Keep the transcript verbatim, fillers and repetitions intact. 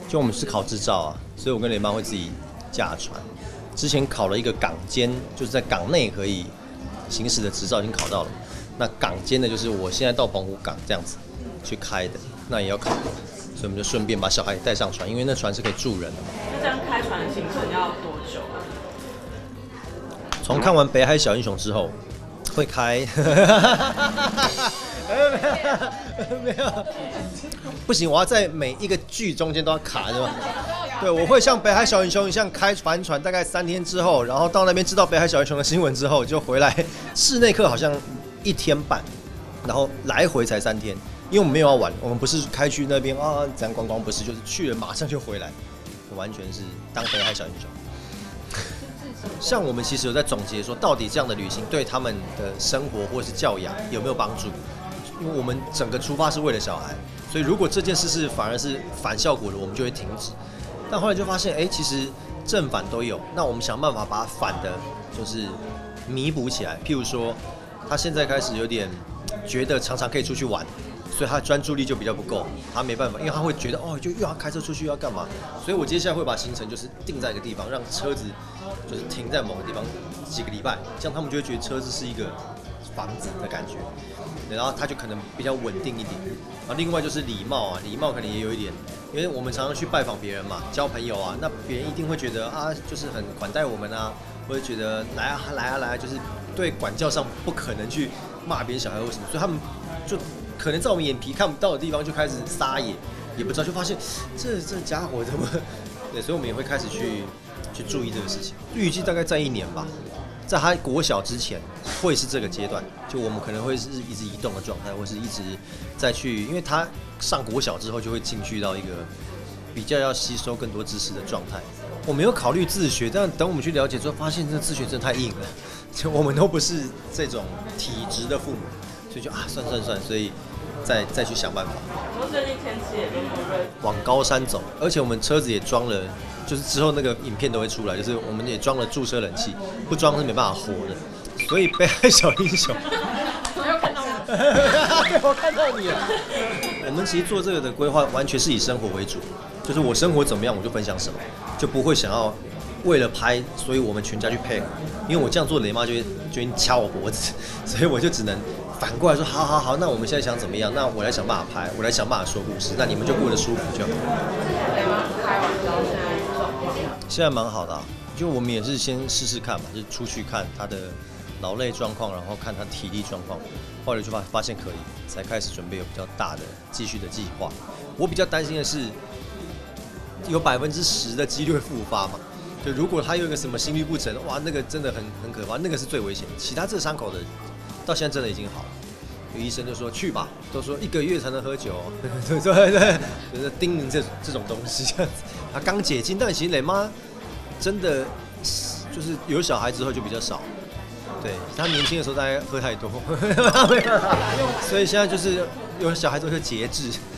就我们是考执照啊，所以我跟雷妈会自己驾船。之前考了一个港间，就是在港内可以行驶的执照已经考到了。那港间的就是我现在到澎湖港这样子去开的，那也要考，所以我们就顺便把小孩也带上船，因为那船是可以住人的嘛。 那这样开船的行程要多久啊？ 从看完《北海小英雄》之后，会开。没有，不行，我要在每一个剧中间都要卡，对吧？对，我会像北海小英雄一样开帆船，大概三天之后，然后到那边知道北海小英雄的新闻之后，就回来。室内课好像一天半，然后来回才三天，因为我们没有要玩，我们不是开去那边啊咱观光，不是，就是去了马上就回来，完全是当北海小英雄。像我们其实有在总结说，到底这样的旅行对他们的生活或是教养有没有帮助？因为我们整个出发是为了小孩，所以如果这件事是反而是反效果的，我们就会停止。但后来就发现，哎、欸，其实正反都有。那我们想办法把反的，就是弥补起来。譬如说，他现在开始有点觉得常常可以出去玩，所以他专注力就比较不够，他没办法，因为他会觉得哦，就又要开车出去又要干嘛。所以我接下来会把行程就是定在一个地方，让车子就是停在某个地方几个礼拜，这样他们就会觉得车子是一个房子的感觉。然后他就可能比较稳定一点。然后另外就是礼貌啊，礼貌可能也有一点，因为我们常常去拜访别人嘛，交朋友啊，那别人一定会觉得啊，就是很款待我们啊，或者觉得来啊来啊来啊，就是对管教上不可能去骂别人小孩或什么，所以他们就可能在我们眼皮看不到的地方就开始撒野，也不知道就发现这这家伙怎么，对，所以我们也会开始去去注意这个事情。预计大概在一年吧。在他国小之前会是这个阶段，就我们可能会是一直移动的状态，或是一直再去，因为他上国小之后就会进去到一个比较要吸收更多知识的状态。我没有考虑自学，但等我们去了解之后，发现这自学真的太硬了，就我们都不是这种体质的父母，所以就啊算算算，所以再再去想办法。 说最近天气也变不热， 往高山走，而且我们车子也装了。就是之后那个影片都会出来，就是我们也装了驻车冷气，不装是没办法活的。所以北海小英雄， 我又看到我， 对，我看到你了。我们其实做这个的规划完全是以生活为主，就是我生活怎么样我就分享什么，就不会想要为了拍，所以我们全家去配合。因为我这样做，雷妈就会就会掐我脖子，所以我就只能反过来说，好好好，那我们现在想怎么样？那我来想办法拍，我来想办法说故事，那你们就过得舒服就好。 雷妈开完之后现在。 现在蛮好的、啊，就我们也是先试试看嘛，就是出去看他的劳累状况，然后看他体力状况，后来就发发现可以，才开始准备有比较大的继续的计划。我比较担心的是，有百分之十的几率会复发嘛，就如果他有一个什么心律不整，哇，那个真的很很可怕，那个是最危险的。其他这伤口的，到现在真的已经好了。有医生就说去吧，都说一个月才能喝酒，对对对，就是叮咛这这种东西这样子。他刚解禁，但其实雷妈真的就是有小孩之后就比较少。对，他年轻的时候大概喝太多，所以现在就是有小孩之后就节制。